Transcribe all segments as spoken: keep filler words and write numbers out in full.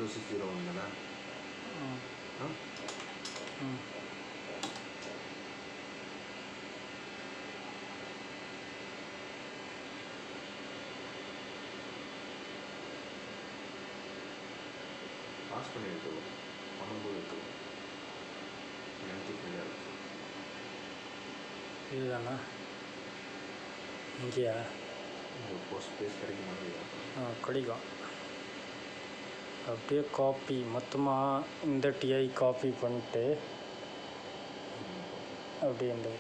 Six zero one தானே? ஆ ம் pass பண்ணி எடுத்துக்கோ, பண்ணும்போது எடுத்துக்கோ. எனக்கு ஃப்ரீயாக இருக்குது. இதுதானா இங்கேயா? ஒரு போஸ்ட் ஸ்பேஸ் கிடைக்குமா? ஆ கிடைக்கும். அப்படியே காப்பி மொத்தமாக இந்த டிஐ காப்பி பண்ணிட்டு அப்படியே இந்த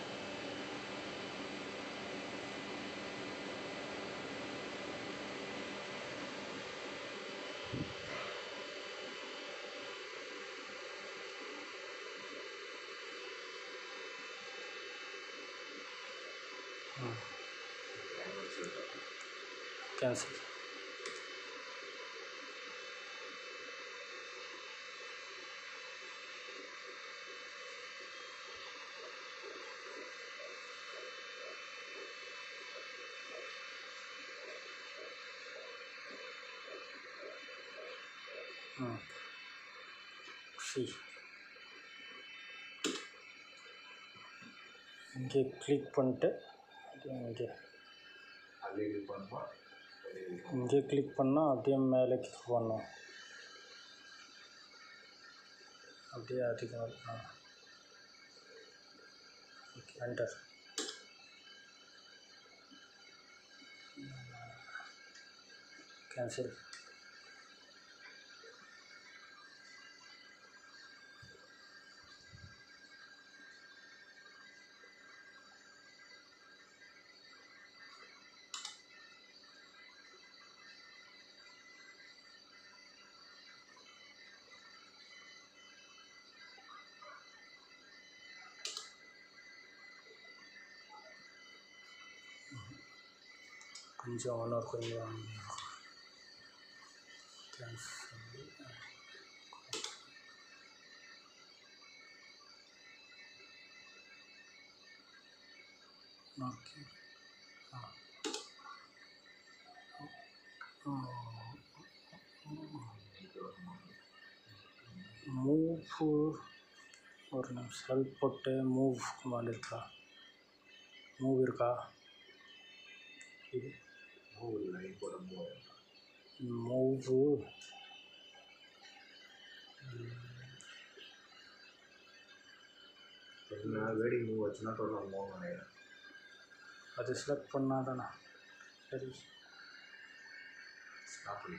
கேன்சல். ம் சி இங்கே கிளிக் பண்ணிட்டு இங்கே அதே இது பண்ணுமா? இங்கே கிளிக் பண்ணால் அப்படியே மேலே கிளிக் பண்ணோம். அப்படியே அதிகம். ஆ ஓகே என்டர். கேன்சல். கொஞ்சம் ஒன்று கொஞ்சம் கேன்சல். ஓகே. மூவ் ஒரு நிமிஷம் ஹெல்ப் போட்டு மூவ் கமாண்ட் இருக்கா? மூவ் இருக்கா? இது மூவ் இல்லை, போட மூவ் மூவு என்ன வேடிங் மூவ் வச்சுன்னா டோட்டல் மூவ் நினைக்கிறேன். அது செலக்ட் பண்ணால் தானே சரி. ஸ்டாப் பண்ணி